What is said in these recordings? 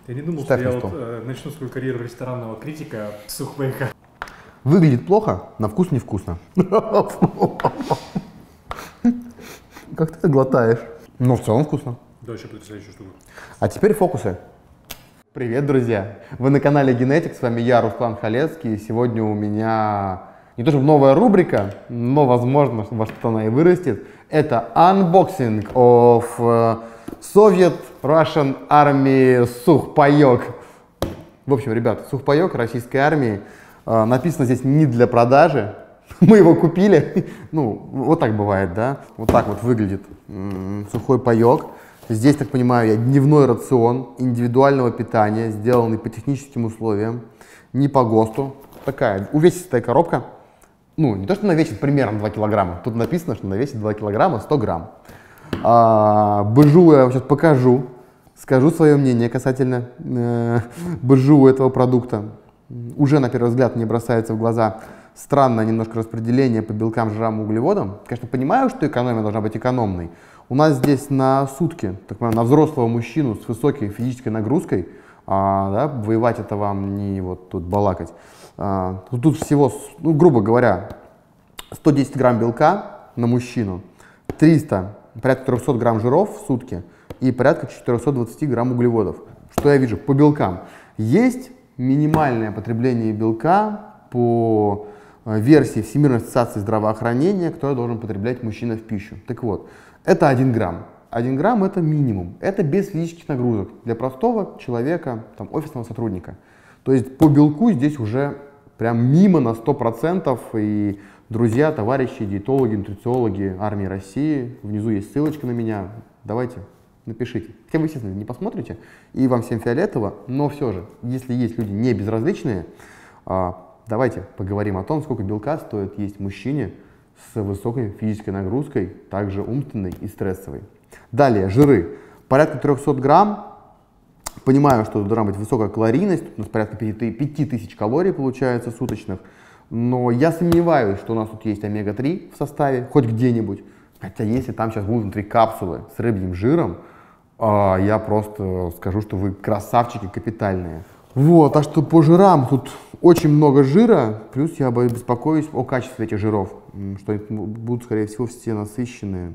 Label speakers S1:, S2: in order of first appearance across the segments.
S1: Я не думал, что я вот начну свою карьеру ресторанного критика с сухпайка.
S2: Выглядит плохо, на вкус невкусно. Как ты это глотаешь? Но в целом вкусно.
S1: Да, еще потрясающая штука.
S2: А теперь фокусы. Привет, друзья! Вы на канале Генетик, с вами я, Руслан Халецкий. Сегодня у меня не то чтобы новая рубрика, но возможно, во что-то она и вырастет. Это unboxing of Soviet Russian Army сухпайок. В общем, ребят, сухпайок российской армии. Написано здесь не для продажи. Мы его купили. Ну, вот так бывает, да? Вот так вот выглядит сухой паек. Здесь, так понимаю, дневной рацион индивидуального питания, сделанный по техническим условиям, не по ГОСТу. Такая увесистая коробка. Ну, не то, что она весит примерно 2 килограмма. Тут написано, что она весит 2 килограмма 100 грамм. БЖУ я вам сейчас покажу. Скажу свое мнение касательно БЖУ этого продукта. Уже на первый взгляд мне бросается в глаза странное немножко распределение по белкам, жирам, углеводам. Конечно, понимаю, что экономия должна быть экономной. У нас здесь на сутки, так понимаю, на взрослого мужчину с высокой физической нагрузкой, да, воевать это вам не вот тут балакать. Тут всего, ну, грубо говоря, 110 грамм белка на мужчину, порядка 300 грамм жиров в сутки и порядка 420 грамм углеводов. Что я вижу по белкам? Есть минимальное потребление белка по версии Всемирной ассоциации здравоохранения, которое должен потреблять мужчина в пищу. Так вот, это 1 грамм. 1 грамм это минимум. Это без физических нагрузок для простого человека, там, офисного сотрудника. То есть по белку здесь уже прям мимо на 100%. И друзья, товарищи, диетологи, нутрициологи армии России, внизу есть ссылочка на меня. Давайте, напишите. Хотя вы, естественно, не посмотрите, и вам всем фиолетово, но все же, если есть люди не безразличные, давайте поговорим о том, сколько белка стоит есть мужчине с высокой физической нагрузкой, также умственной и стрессовой. Далее, жиры. Порядка 300 грамм. Понимаю, что должна быть высокая калорийность, у нас порядка 5000 калорий получается суточных, но я сомневаюсь, что у нас тут есть омега-3 в составе, хоть где-нибудь. Хотя если там сейчас будут внутри капсулы с рыбьим жиром, я просто скажу, что вы красавчики капитальные. Вот, а что по жирам, тут очень много жира, плюс я беспокоюсь о качестве этих жиров, что они будут, скорее всего, все насыщенные.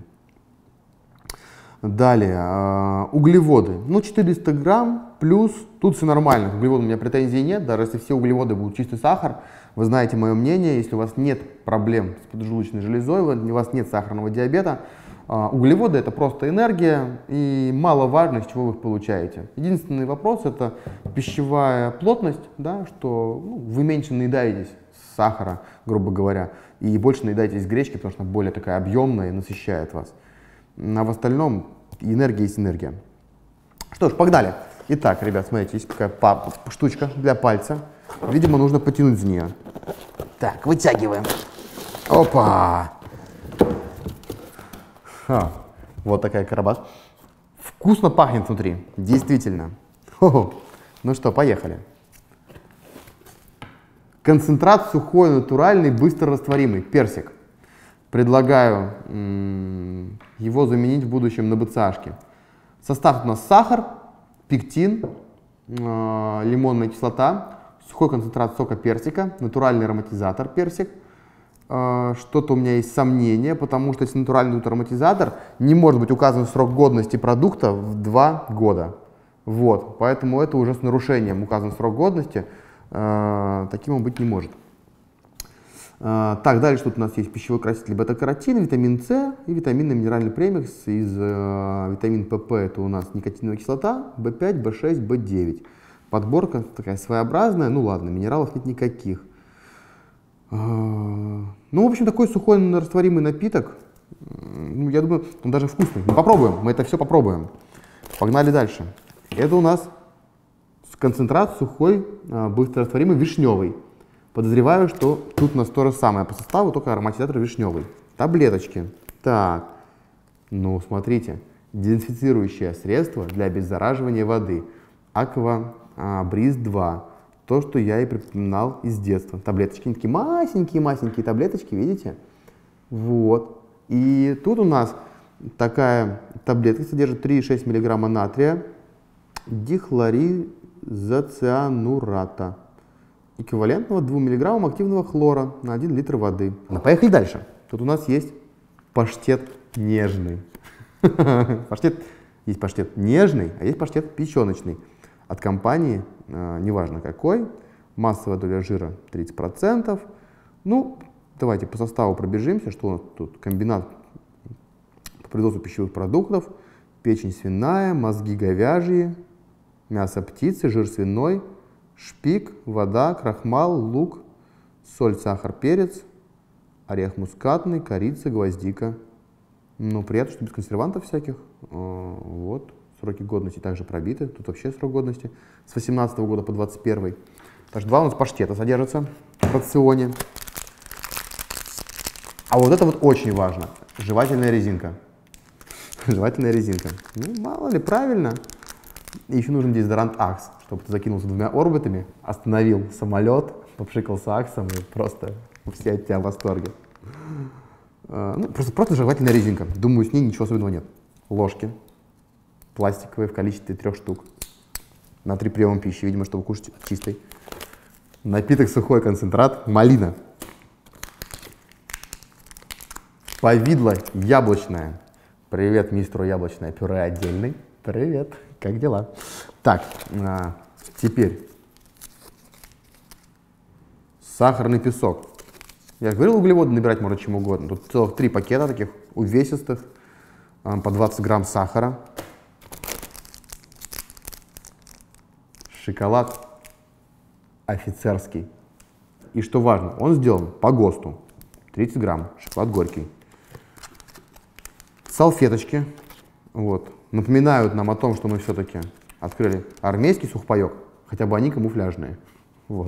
S2: Далее, углеводы, ну 400 грамм, плюс, тут все нормально, к углеводам у меня претензий нет, даже если все углеводы будут чистый сахар, вы знаете мое мнение, если у вас нет проблем с поджелудочной железой, у вас нет сахарного диабета, углеводы это просто энергия, и мало важно, из чего вы их получаете. Единственный вопрос это пищевая плотность, да, что вы меньше наедаетесь сахара, грубо говоря, и больше наедаетесь гречки, потому что она более такая объемная и насыщает вас. А в остальном энергия есть энергия. Что ж, погнали. Итак, ребят, смотрите, есть такая штучка для пальца. Видимо, нужно потянуть за нее. Так, вытягиваем. Опа! Вот такая карабас. Вкусно пахнет внутри, действительно. Ну что, поехали. Концентрат сухой, натуральный, быстро растворимый, персик. Предлагаю его заменить в будущем на БЦАшке. Состав у нас сахар, пектин, лимонная кислота, сухой концентрат сока персика, натуральный ароматизатор персик. Что-то у меня есть сомнения, потому что если натуральный ароматизатор, не может быть указан срок годности продукта в 2 года. Вот, поэтому это уже с нарушением указан срок годности, таким он быть не может. Так, дальше тут у нас есть пищевой краситель бета-каротин, витамин С и витаминно-минеральный премикс из витамин ПП. Это у нас никотиновая кислота, В5, В6, В9. Подборка такая своеобразная, ну ладно, минералов нет никаких. Ну, в общем, такой сухой растворимый напиток, ну, я думаю, он даже вкусный. Мы попробуем, мы это все попробуем. Погнали дальше. Это у нас концентрат сухой, быстрорастворимый, вишневый. Подозреваю, что тут у нас то же самое по составу, только ароматизатор вишневый. Таблеточки. Так, ну смотрите, дезинфицирующее средство для обеззараживания воды. Аквабриз 2. То, что я и припоминал из детства. Таблеточки, такие масенькие таблеточки, видите? Вот. И тут у нас такая таблетка содержит 3,6 мг натрия, изоцианурата, эквивалентного 2 мг активного хлора на 1 литр воды. Ну, поехали дальше. Тут у нас есть паштет нежный. Есть паштет нежный, а есть паштет печеночный. От компании, неважно какой, массовая доля жира 30%. Ну, давайте по составу пробежимся, что у нас тут. Комбинат по производству пищевых продуктов, печень свиная, мозги говяжьи, мясо птицы, жир свиной, шпик, вода, крахмал, лук, соль, сахар, перец, орех мускатный, корица, гвоздика. Ну, приятно, что без консервантов всяких. Вот, сроки годности также пробиты. Тут вообще срок годности с 18 года по 21. Так что 2 у нас паштета содержатся в рационе. А вот это вот очень важно. Жевательная резинка. Жевательная резинка. Ну, мало ли, правильно. И еще нужен дезодорант Акс, чтобы ты закинулся 2 орбитами, остановил самолет, попшикался Аксом и просто все от тебя в восторге. Ну, просто жевательная резинка. Думаю, с ней ничего особенного нет. Ложки пластиковые в количестве 3 штук. На 3 приема пищи, видимо, чтобы кушать чистой. Напиток сухой, концентрат, малина. Повидло яблочное. Привет мистеру яблочное пюре отдельный. Привет, как дела? Так, теперь сахарный песок. Я же говорил, углеводы набирать можно чем угодно. Тут целых 3 пакета таких увесистых, по 20 грамм сахара. Шоколад офицерский. И что важно, он сделан по ГОСТу. 30 грамм, шоколад горький. Салфеточки. Вот. Напоминают нам о том, что мы все-таки открыли армейский сухпайок. Хотя бы они камуфляжные. Вот.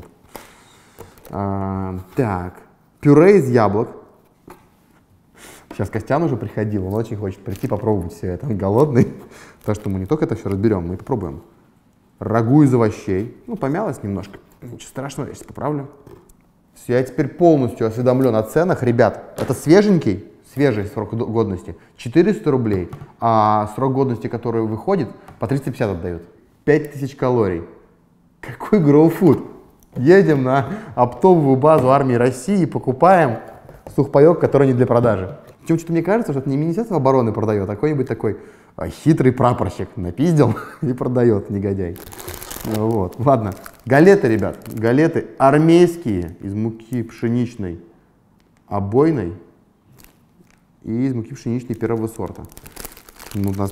S2: Так. Пюре из яблок. Сейчас Костян уже приходил, он очень хочет прийти попробовать все это. Он голодный. Так что мы не только это все разберем, мы и попробуем. Рагу из овощей. Ну, помялось немножко. Ничего страшного, я сейчас поправлю. Все, я теперь полностью осведомлен о ценах. Ребят, это свежий срок годности, 400 рублей, а срок годности, который выходит, по 350 отдают. 5000 калорий. Какой гроу-фуд? Едем на оптовую базу армии России и покупаем сухпайок, который не для продажи. Причем что-то мне кажется, что это не Министерство обороны продает, а какой-нибудь такой хитрый прапорщик напиздил и продает, негодяй. Вот, ладно. Галеты, ребят, галеты армейские из муки пшеничной обойной и из муки пшеничной первого сорта. Ну, у нас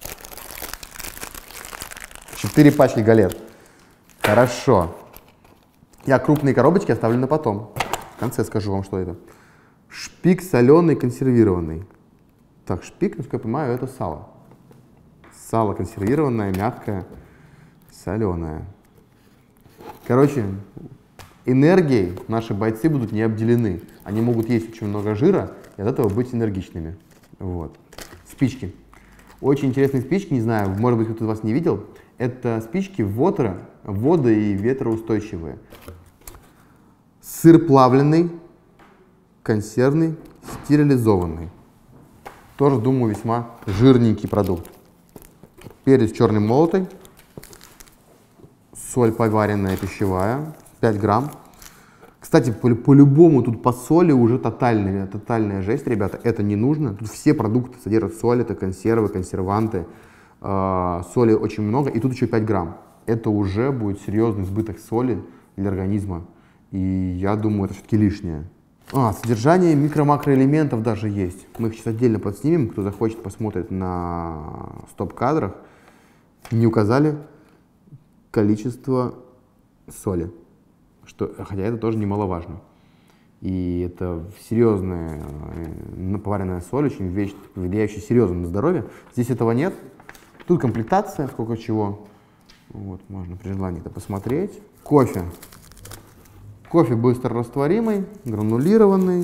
S2: 4 пачки галет. Хорошо. Я крупные коробочки оставлю на потом. В конце скажу вам, что это. Шпик соленый, консервированный. Так, шпик, насколько я понимаю, это сало. Сало консервированное, мягкое, соленое. Короче, энергией наши бойцы будут не обделены. Они могут есть очень много жира и от этого быть энергичными. Вот. Спички. Очень интересные спички, не знаю, может быть, кто-то из вас не видел. Это спички водо- и ветроустойчивые. Сыр плавленый, консервный, стерилизованный. Тоже, думаю, весьма жирненький продукт. Перец черный молотый, соль поваренная пищевая, 5 грамм. Кстати, по-любому тут по соли уже тотальная жесть, ребята, это не нужно. Тут все продукты содержат соль, это консервы, консерванты. Соли очень много, и тут еще 5 грамм. Это уже будет серьезный избыток соли для организма. И я думаю, это все-таки лишнее. Содержание микро-макроэлементов даже есть. Мы их сейчас отдельно подснимем. Кто захочет, посмотрит на стоп-кадрах. Не указали количество соли. Хотя это тоже немаловажно. И это серьезная поваренная соль, очень вещь, влияющая серьезно на здоровье. Здесь этого нет. Тут комплектация, сколько чего. Вот, можно при желании это посмотреть. Кофе. Кофе быстрорастворимый, гранулированный.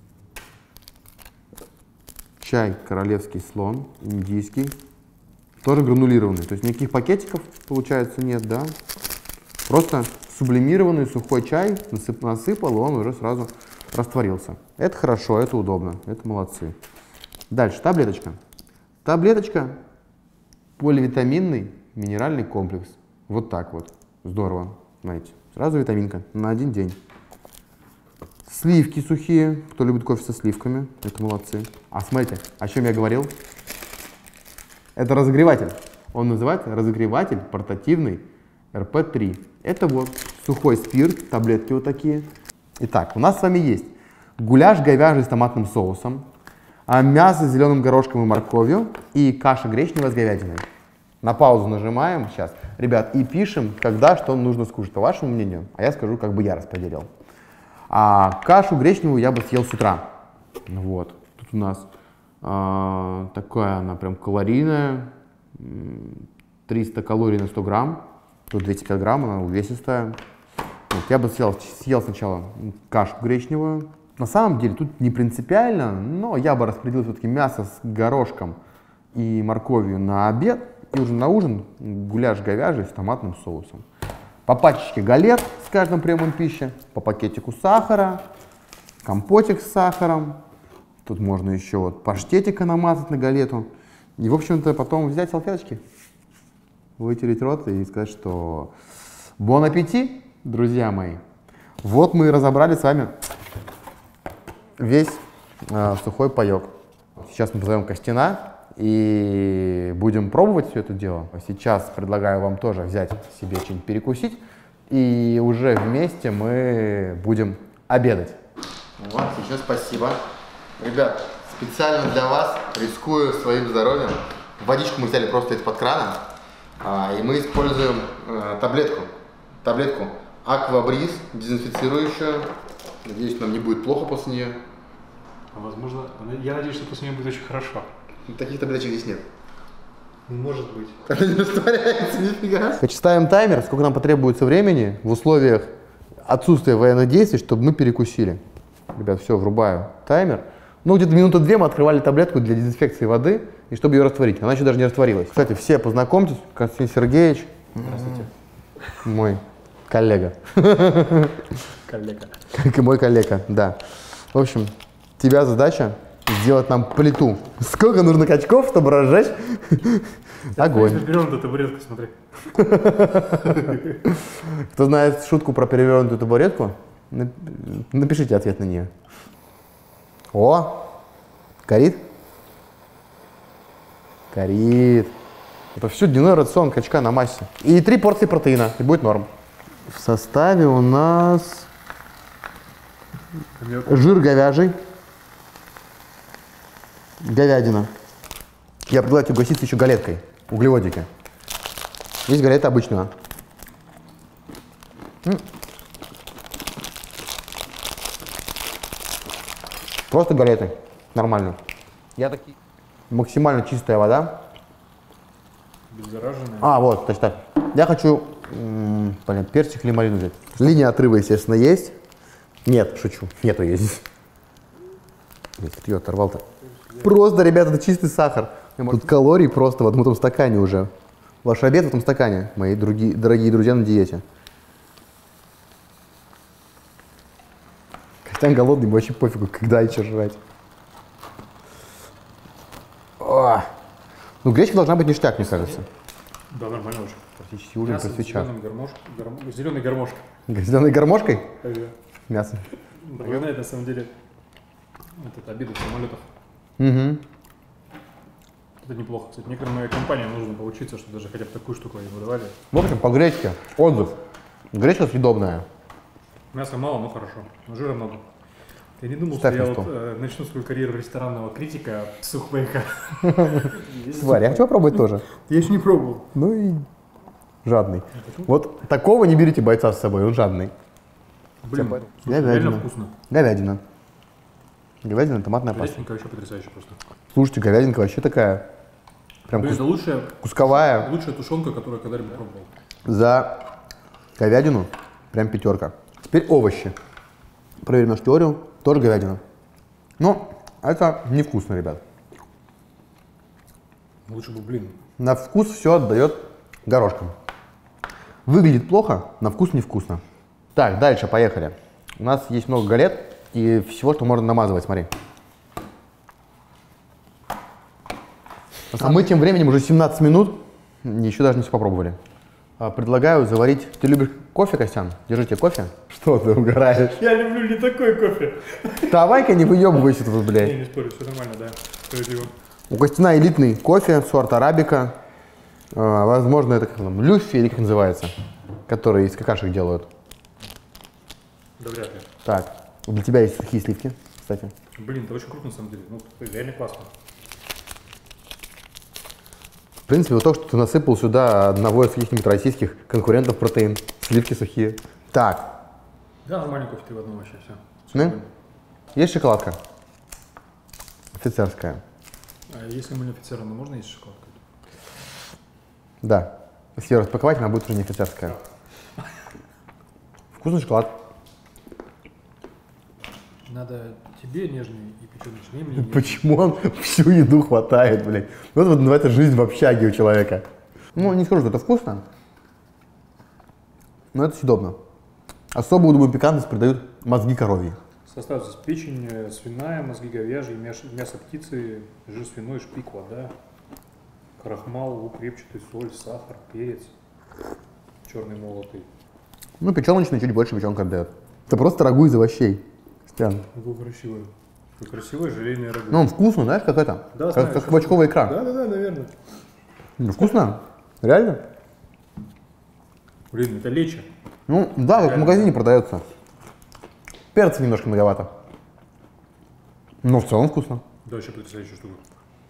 S2: Чай королевский слон, индийский. Тоже гранулированный. То есть никаких пакетиков, получается, нет, да? Просто сублимированный сухой чай, насыпал, и он уже сразу растворился. Это хорошо, это удобно, это молодцы. Дальше, таблеточка. Таблеточка, поливитаминный минеральный комплекс. Вот так вот. Здорово. Смотрите, сразу витаминка на один день. Сливки сухие. Кто любит кофе со сливками, это молодцы. А смотрите, о чем я говорил? Это разогреватель. Он называется разогреватель портативный РП-3. Это вот сухой спирт, таблетки вот такие. Итак, у нас с вами есть гуляш говяжий с томатным соусом, мясо с зеленым горошком и морковью и каша гречневая с говядиной. На паузу нажимаем сейчас, ребят, и пишем, когда что нужно скушать, по вашему мнению. А я скажу, как бы я распределил. А кашу гречневую я бы съел с утра. Вот. Тут у нас такая она прям калорийная. 300 калорий на 100 грамм. Тут 250 грамм, она увесистая. Вот, я бы съел сначала кашу гречневую. На самом деле тут не принципиально, но я бы распределил все-таки мясо с горошком и морковью на обед. И уже на ужин гуляш говяжий с томатным соусом. По пачечке галет с каждым приемом пищи, по пакетику сахара, компотик с сахаром. Тут можно еще вот паштетика намазать на галету. И, в общем-то, потом взять салфеточки, вытереть рот и сказать, что бон аппетит, друзья мои. Вот мы и разобрали с вами весь сухой паек. Сейчас мы позовем Костяна и будем пробовать все это дело. Сейчас предлагаю вам тоже взять себе что-нибудь перекусить, и уже вместе мы будем обедать. Вот, еще спасибо. Ребят, специально для вас, рискую своим здоровьем, водичку мы взяли просто из-под крана, и мы используем таблетку Аквабриз, дезинфицирующую. Надеюсь, нам не будет плохо после нее.
S1: Возможно, я надеюсь, что после нее будет очень хорошо.
S2: Таких таблеток здесь нет.
S1: Может быть.
S2: Она не растворяется, нифига. Значит, ставим таймер, сколько нам потребуется времени в условиях отсутствия военных действий, чтобы мы перекусили. Ребят, все, врубаю таймер. Ну, где-то минуты 2 мы открывали таблетку для дезинфекции воды, и чтобы ее растворить. Она еще даже не растворилась. Кстати, все познакомьтесь, Константин Сергеевич.
S1: Здравствуйте.
S2: Мой коллега.
S1: Коллега.
S2: Как и мой коллега, да. В общем, тебя задача сделать нам плиту. Сколько нужно качков, чтобы разжечь огонь.
S1: Перевернутую табуретку, смотри.
S2: Кто знает шутку про перевернутую табуретку, напишите ответ на нее. О, горит? Горит. Это все дневной рацион качка на массе. И 3 порции протеина, и будет норм. В составе у нас жир говяжий, говядина. Я предлагаю угоститься еще галеткой, углеводики. Есть галета обычная. Просто галеты, нормально. Я такие. Максимально чистая вода.
S1: Беззараженная.
S2: Вот, точно. Я хочу, персик или малину взять. Линия отрыва, естественно, есть. Нет, шучу, нету есть. Блять, ее оторвал-то. Просто, ребята, это чистый сахар. Тут калорий просто в одном этом стакане уже. Ваш обед в этом стакане, мои дорогие друзья на диете. Костян голодный, вообще пофигу, когда и что жрать. Ну, гречка должна быть ништяк, мне кажется.
S1: Да, нормально очень.
S2: Практически ужин при свечах.
S1: Зеленой гармошкой.
S2: Зеленой гармошкой?
S1: Ага.
S2: Мясо.
S1: Напоминает, на самом деле, обеды в самолетах.
S2: Угу.
S1: Это неплохо. Кстати, некоторым моей компаниям нужно поучиться, что даже хотя бы такую штуку они выдавали.
S2: В общем, по гречке. Отзыв. Гречка съедобная.
S1: Мяса мало, но хорошо. Но жира много. Я не думал,
S2: Ставь
S1: что я
S2: на стол.
S1: начну свою карьеру ресторанного критика с сухпайка.
S2: Варя, я хочу попробовать тоже.
S1: Я еще не пробовал.
S2: Ну и жадный. Вот такого не берите бойца с собой, он жадный.
S1: Блин,
S2: Говядина.
S1: реально вкусно.
S2: Говядина. Говядина, томатная паста.
S1: Говядинка вообще потрясающая просто.
S2: Слушайте, говядинка вообще такая, прям
S1: Блин, это лучшая
S2: кусковая.
S1: тушенка, которую я когда-либо пробовал.
S2: За говядину прям 5. Теперь овощи. Проверим нашу теорию. Тоже говядина. Но это невкусно, ребят.
S1: Лучше бы, блин.
S2: На вкус все отдает горошком. Выглядит плохо, на вкус невкусно. Так, дальше, поехали. У нас есть много галет и всего, что можно намазывать, смотри. А мы тем временем уже 17 минут, еще даже не все попробовали. Предлагаю заварить... Ты любишь кофе, Костян? Держите кофе. Что ты угораешь?
S1: Я люблю не такой кофе.
S2: Давай-ка не выебывайся тут, блядь.
S1: Не спорю, все нормально, да. Справедливо.
S2: У Костяна элитный кофе, сорт арабика. Возможно, это как там, люффи или как называется, который из какашек делают.
S1: Да вряд ли.
S2: Так, для тебя есть сухие сливки, кстати.
S1: Блин, это очень круто на самом деле. Ну, реально классно.
S2: В принципе, вот то, что ты насыпал сюда одного из каких-нибудь российских конкурентов протеин. Сливки сухие. Так.
S1: Да, нормальный кофе, ты в одном вообще все.
S2: Да? Есть шоколадка? Офицерская.
S1: А если модифицированно, можно есть шоколадку?
S2: Да. Если ее распаковать, она будет уже не офицерская. Вкусный шоколад.
S1: Надо тебе нежный и печеночный, мне нежный.
S2: Почему он всю еду хватает, блядь? Вот называется жизнь в общаге у человека. Ну, не скажу, что это вкусно, но это съедобно. Особую, думаю, пикантность придают мозги коровьи.
S1: Состав здесь печень свиная, мозги говяжьи, мясо птицы, жир свиной, шпик, вода, крахмал, лук репчатый, соль, сахар, перец, черный молотый.
S2: Ну, печеночный чуть больше печенка отдает. Это просто рагу из овощей. Стян.
S1: Какой красивый. Какой красивый желейный рагу.
S2: Ну, он вкусный, знаешь, как это?
S1: Да,
S2: как кабачковая икра.
S1: Да, наверное.
S2: Ну, вкусно? Реально?
S1: Блин, это лечо.
S2: Ну, да, как в магазине продается. Перца немножко многовато. Но в целом вкусно.
S1: Да, еще потрясающая штука.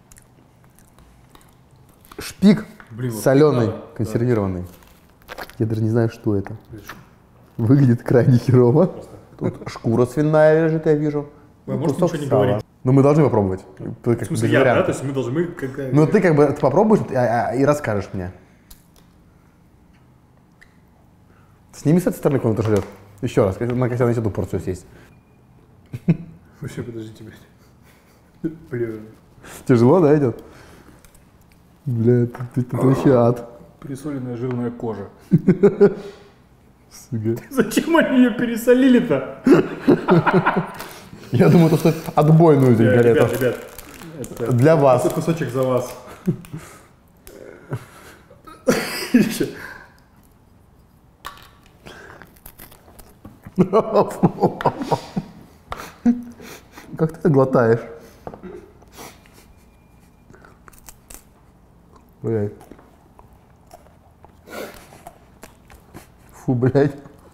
S2: Шпик
S1: Блин, вот
S2: соленый,
S1: да,
S2: консервированный. Я даже не знаю, что это.
S1: Да.
S2: Выглядит крайне херово. Тут шкура свиная лежит, я вижу.
S1: Может,
S2: кусок
S1: ничего не
S2: сала.
S1: говорить?
S2: Но мы должны попробовать. Ты как
S1: В смысле,
S2: без
S1: я, да?
S2: вариантов.
S1: То есть мы должны...
S2: Ну ты как бы ты попробуешь и расскажешь мне. Сними с этой стороны, кого-то жрет. Еще раз, на Костяна еще одну порцию съесть.
S1: Вообще, подождите, блядь. Блин.
S2: Тяжело, да, идет? Бля, это вообще ад.
S1: Пересоленная жирная кожа.
S2: Сука.
S1: Зачем они ее пересолили-то?
S2: Я думаю, это стоит отбойную здесь галету.
S1: Ребят, это
S2: Для вас.
S1: это кусочек за вас.
S2: Как ты это глотаешь? Блядь. Фу, блядь.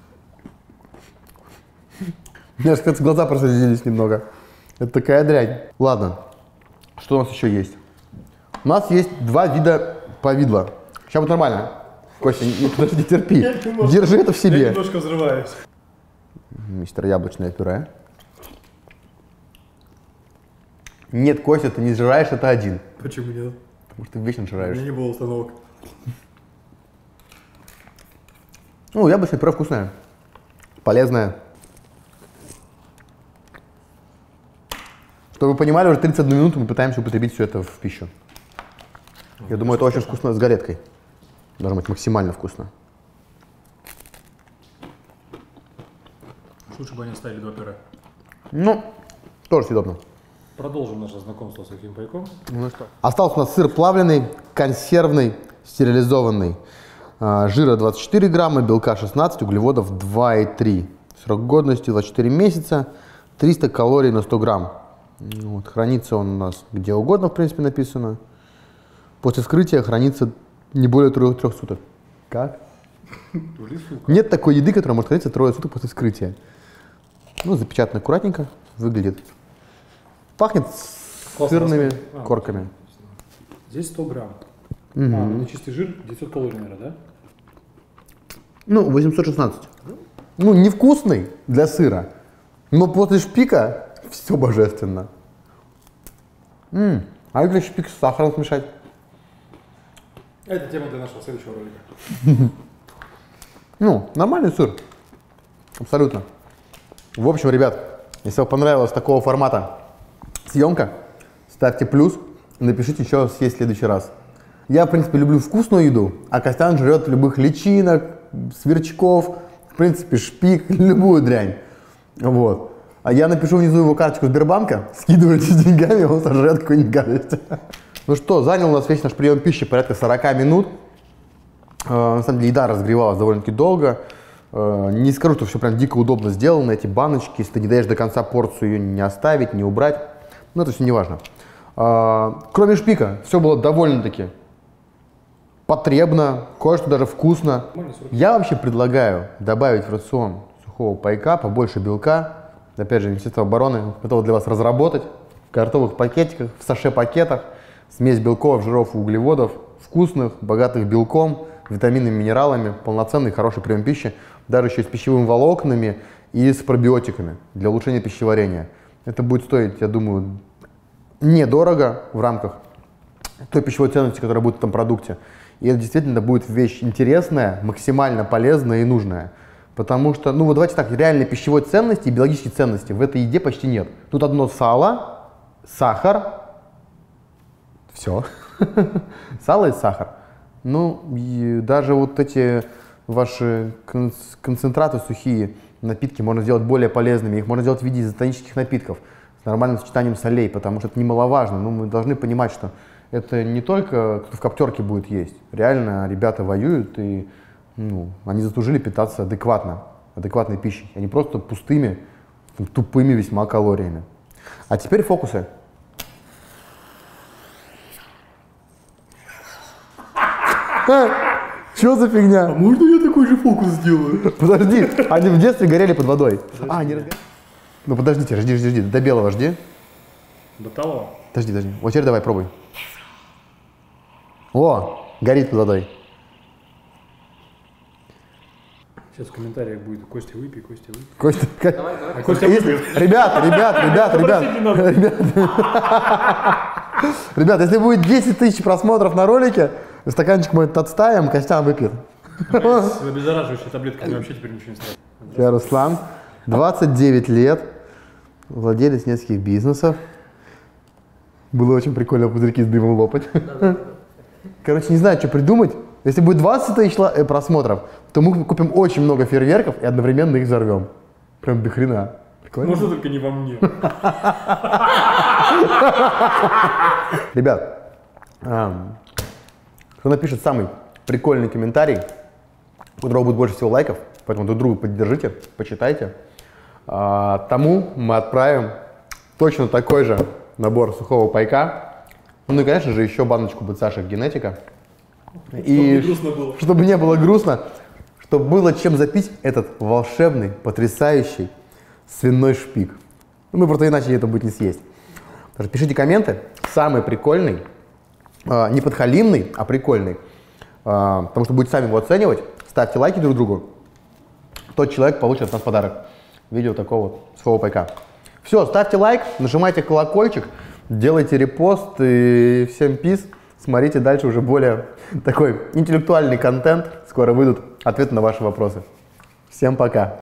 S2: У меня, кажется, глаза прослезились немного. Это такая дрянь. Ладно, что у нас еще есть? У нас есть два вида повидла. Сейчас будет нормально. Костя, подожди, терпи. Держи это в
S1: Я
S2: себе.
S1: немножко взрываюсь.
S2: Мистер яблочное пюре. Нет, Костя, ты не жираешь, это один.
S1: Почему нет?
S2: Потому что ты вечно
S1: У
S2: жираешь.
S1: меня не было установок.
S2: Ну, яблочное пюре вкусное. Полезное. Чтобы вы понимали, уже 31 минуту мы пытаемся употребить все это в пищу. Я думаю, это очень вкусно с галеткой. Должно быть максимально вкусно.
S1: Лучше бы они оставили два пюре.
S2: Ну, тоже съедобно.
S1: Продолжим наше знакомство с этим пайком.
S2: Ну что? Остался у нас сыр плавленый, консервный, стерилизованный. Жира 24 грамма, белка 16, углеводов 2,3. Срок годности 24 месяца, 300 калорий на 100 грамм. Вот, хранится он у нас где угодно, в принципе, написано. После вскрытия хранится не более 3 суток. Как? Нет такой еды, которая может храниться 3 суток после вскрытия. Ну, запечатано аккуратненько, выглядит. Пахнет сырными корками.
S1: Здесь 100 грамм. На чистый жир 900 калорий, наверное, да?
S2: Ну, 816. Ну, невкусный для сыра, но после шпика все божественно. А если шпик с сахаром смешать?
S1: Это тема для нашего следующего ролика.
S2: Ну, нормальный сыр. Абсолютно. В общем, ребят, если вам понравилась такого формата съемка, ставьте плюс и напишите, что съесть в следующий раз. Я, в принципе, люблю вкусную еду, а Костян жрет любых личинок, сверчков, в принципе, шпик, любую дрянь. Вот. А я напишу внизу его карточку Сбербанка, скидывайте деньгами, он сожрет какую-нибудь гадость. Ну что, занял у нас весь наш прием пищи порядка 40 минут. На самом деле еда разогревалась довольно-таки долго. Не скажу, что все прям дико удобно сделано, эти баночки, если ты не даешь до конца порцию, ее не оставить, не убрать, но это все не важно. Кроме шпика, все было довольно-таки потребно, кое-что даже вкусно. Я вообще предлагаю добавить в рацион сухого пайка побольше белка. Опять же, Министерство обороны готово для вас разработать в картонных пакетиках, в саше-пакетах, смесь белков, жиров и углеводов, вкусных, богатых белком, витаминами, минералами, полноценный, хороший прием пищи, даже еще и с пищевыми волокнами и с пробиотиками для улучшения пищеварения. Это будет стоить, я думаю, недорого в рамках той пищевой ценности, которая будет в этом продукте. И это действительно будет вещь интересная, максимально полезная и нужная. Потому что, ну вот давайте так, реальной пищевой ценности и биологической ценности в этой еде почти нет. Тут одно сало, сахар, все. Сало и сахар. Ну, и даже вот эти ваши концентраты сухие, напитки можно сделать более полезными. Их можно сделать в виде изотонических напитков с нормальным сочетанием солей, потому что это немаловажно. Ну, мы должны понимать, что это не только кто в коптерке будет есть. Реально ребята воюют, и они заслужили питаться адекватной пищей, а не просто пустыми, тупыми весьма калориями. А теперь фокусы. Что за фигня?
S1: А можно я такой же фокус сделаю?
S2: Подожди, они в детстве горели под водой. Они разгорели. Ну подождите, жди, до белого жди.
S1: До того?
S2: Подожди. Вот теперь давай, пробуй. О, горит под водой.
S1: Сейчас в комментариях будет Костя выпей, Костя.
S2: Давай.
S1: Костя выпьет.
S2: Ребят, если будет 10 тысяч просмотров на ролике, стаканчик мы отставим, Костян выпьет.
S1: С обеззараживающей таблеткой мне вообще теперь ничего не страшно.
S2: Я Руслан, 29 лет, владелец нескольких бизнесов. Было очень прикольно пузырьки с дымом лопать. Короче, не знаю, что придумать. Если будет 20 тысяч просмотров, то мы купим очень много фейерверков и одновременно их взорвем. Прям до хрена. Прикольно?
S1: Можно только не во мне.
S2: Ребят, кто напишет самый прикольный комментарий, у которого будет больше всего лайков, поэтому друг друга поддержите, почитайте, тому мы отправим точно такой же набор сухого пайка. Ну и, конечно же, еще баночку БЦАшек Генетика. И чтобы не было грустно, чтобы было чем запить этот волшебный, потрясающий свиной шпик. Ну, просто иначе это будет не съесть. Пишите комменты. Самый прикольный, не подхалимный, а прикольный. Потому что будете сами его оценивать. Ставьте лайки друг другу. Тот человек получит от нас подарок. Видео такого вот сухого пайка. Все, ставьте лайк, нажимайте колокольчик, делайте репост и всем пис. Смотрите дальше уже более такой интеллектуальный контент. Скоро выйдут ответы на ваши вопросы. Всем пока.